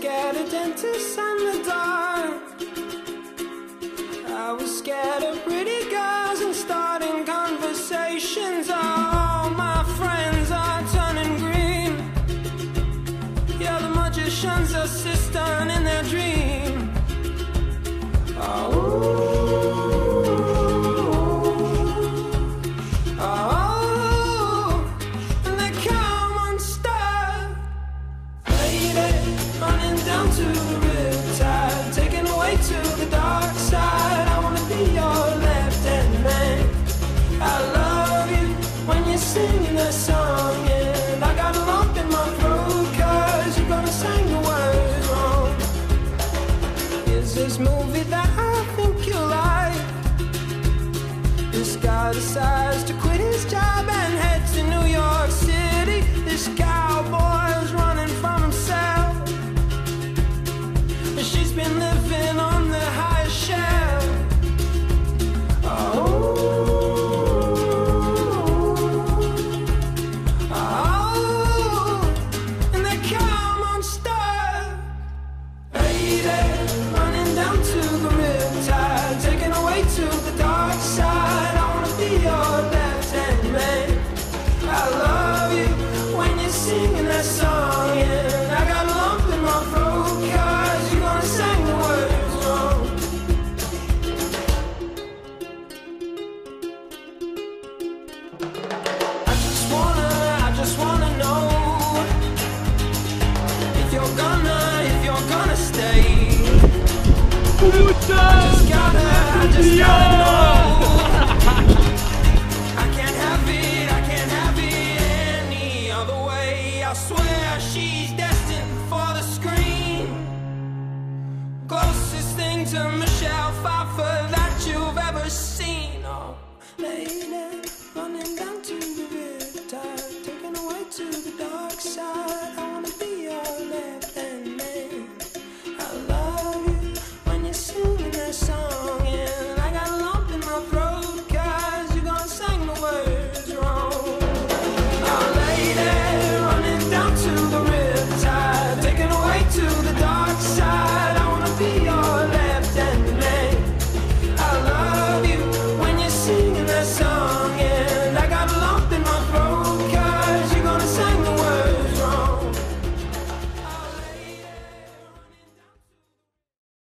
scared of dentists and the dark. I was scared of pretty girls and starting conversations. All my friends are turning green. Yeah, the magician's assistant in their dream. Oh. Down to the riptide, taken away to the dark side. I wanna be your left-hand man. I love you when you're singing that song, and I got a lump in my throat 'cause you're gonna sing the words wrong. Is this movie that I think you like? This guy decides to quit his job and head to New York City. This cowboy's running from himself. She's been living on the highest shelf. And they come on stuff. Lady, running down to the riptide, taken away to the dark side. I wanna be your left-hand man. I love you when you're singing that song, and I got a lump in my throat 'cause you're gonna sing the words wrong. I just wanna know if you're gonna stay. I just gotta know. I can't have it any other way. I swear she's destined for the screen. Closest thing to